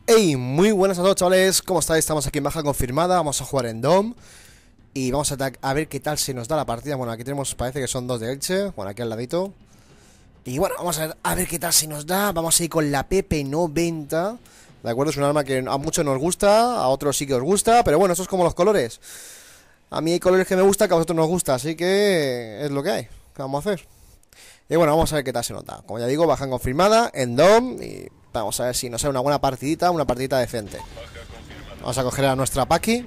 Hey, muy buenas a todos, chavales. ¿Cómo estáis? Estamos aquí en baja confirmada. Vamos a jugar en DOM y vamos a ver qué tal se nos da la partida. Bueno, aquí tenemos, parece que son dos de Elche. Bueno, aquí al ladito. Y bueno, vamos a ver qué tal se nos da. Vamos a ir con la PP90. De acuerdo, es un arma que a muchos nos gusta, a otros sí que os gusta. Pero bueno, eso es como los colores. A mí hay colores que me gustan, que a vosotros nos gusta. Así que es lo que hay. ¿Qué vamos a hacer? Y bueno, vamos a ver qué tal se nos da. Como ya digo, baja confirmada en DOM. Y vamos a ver si nos sale una buena partidita, una partidita decente. Vamos a coger a nuestra Paki.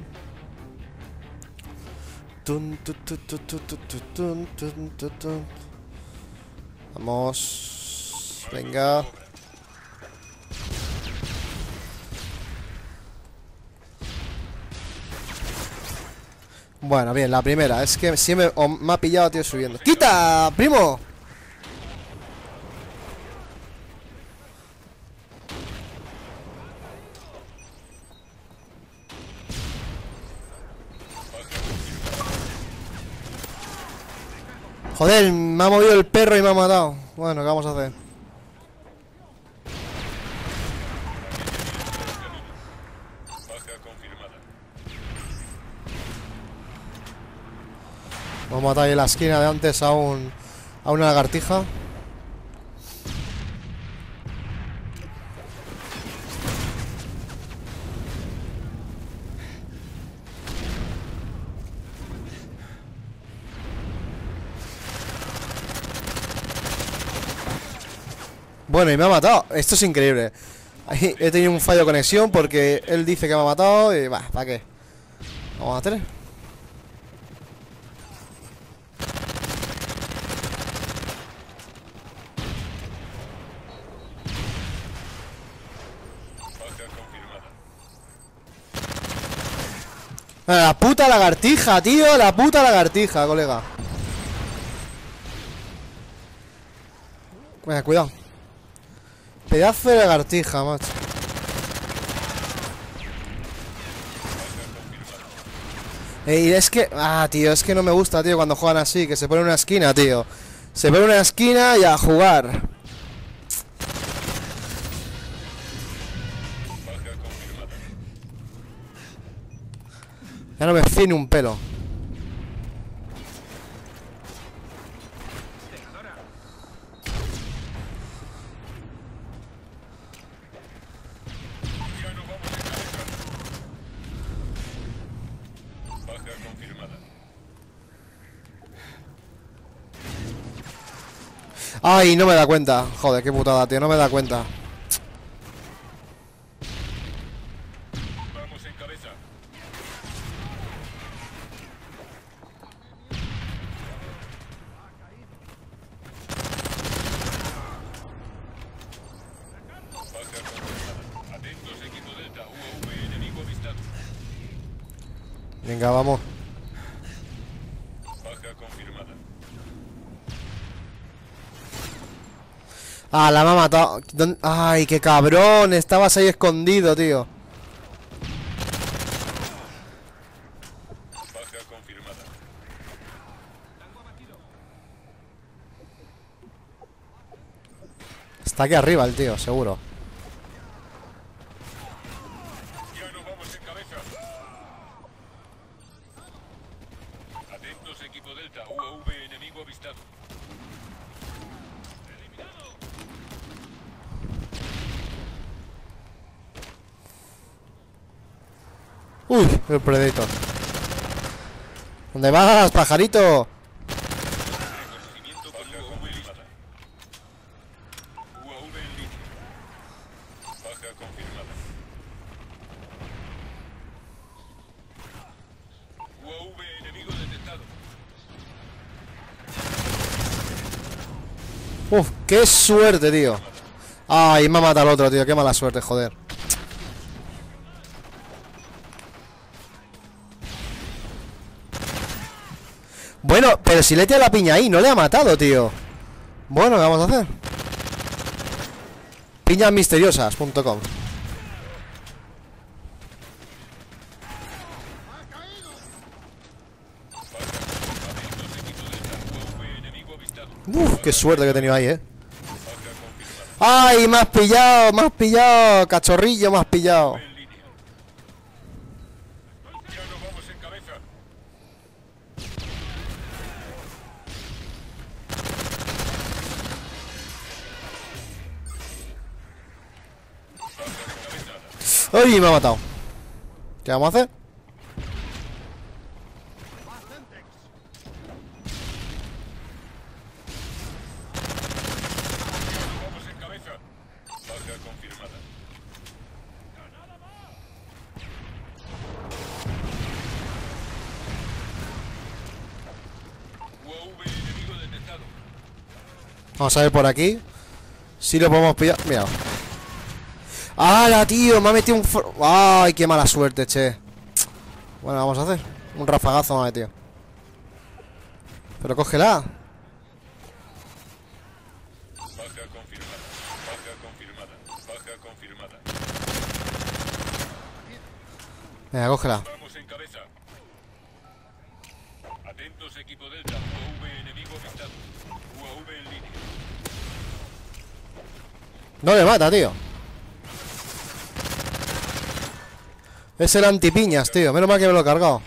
Vamos. Venga. Bueno, bien, la primera. Es que siempre me ha pillado, tío, subiendo. ¡Quita, primo! Joder, me ha movido el perro y me ha matado. Bueno, ¿qué vamos a hacer? Vamos a matar ahí en la esquina de antes a una lagartija. Bueno, y me ha matado. Esto es increíble. Ahí he tenido un fallo de conexión porque él dice que me ha matado y va, ¿para qué? Vamos a hacer. La puta lagartija, tío. La puta lagartija, colega. Venga, cuidado. Pedazo de lagartija, macho. Y es que... Ah, tío, es que no me gusta, tío, cuando juegan así. Que se pone en una esquina, tío. Se pone en una esquina y a jugar. Ya no me fío ni un pelo. Ay, no me da cuenta. Joder, qué putada, tío, no me da cuenta. Venga, vamos. Ah, la me ha matado. Ay, qué cabrón. Estabas ahí escondido, tío. Está aquí arriba el tío, seguro. Uy, el Predator. ¿Dónde vas, pajarito? Uf, qué suerte, tío. Ay, me ha matado el otro, tío. Qué mala suerte, joder. Bueno, pero si le tira la piña ahí, no le ha matado, tío. Bueno, ¿qué vamos a hacer? Piñasmisteriosas.com. Uf, qué suerte que he tenido ahí, ¡Ay! Me has pillado, cachorrillo, me has pillado. ¡Ay! Me ha matado. ¿Qué vamos a hacer? Vamos a ver por aquí si lo podemos pillar. Mira. ¡Hala, tío! Me ha metido un... ¡Ay, qué mala suerte, che! Bueno, vamos a hacer un rafagazo me ha metido. Pero cógela. Venga, cógela. Atentos, equipo Delta. UAV enemigo avistado. UAV en línea. No le mata, tío. Es el antipiñas, tío. Menos mal que me lo he cargado.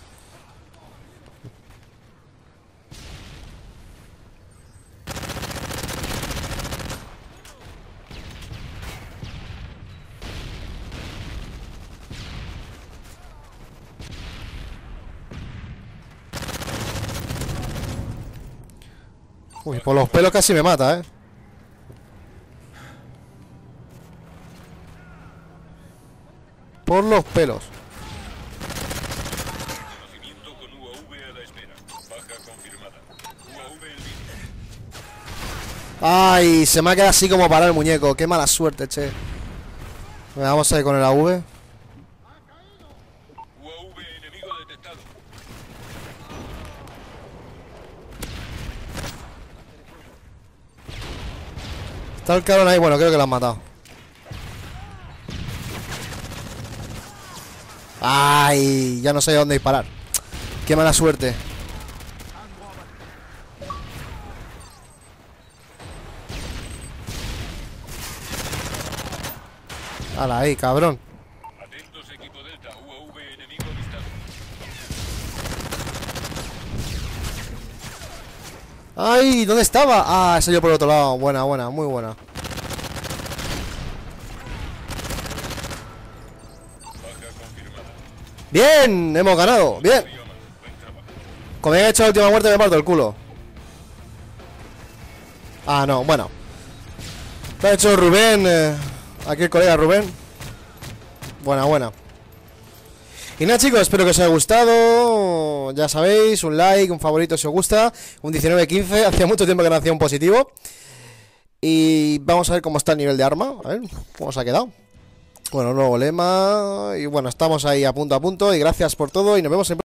Uy, por los pelos casi me mata, eh. Por los pelos. Conocimiento con UAV a la espera. Baja confirmada. UAV en línea. Ay, se me ha quedado así como para el muñeco. Qué mala suerte, che. Venga, vamos a ir con el AV. UAV enemigo detectado. Está el cabrón ahí. Bueno, creo que lo han matado. Ay, ya no sé dónde disparar. Qué mala suerte. Hala, ahí, cabrón. Atentos, equipo Delta. UAV enemigo avistado. Ay, ¿dónde estaba? Ah, salió por el otro lado. Buena, buena, muy buena. Baja confirmada. Bien, hemos ganado. Bien. Buen trabajo. Como he hecho la última muerte me parto el culo. Ah, no, bueno. Lo ha hecho Rubén, aquí el colega Rubén. Buena, buena. Y nada, chicos, espero que os haya gustado. Ya sabéis, un like, un favorito si os gusta. Un 19-15, hacía mucho tiempo que no hacía un positivo. Y vamos a ver cómo está el nivel de arma. A ver, cómo se ha quedado. Bueno, nuevo lema. Y bueno, estamos ahí a punto. Y gracias por todo y nos vemos en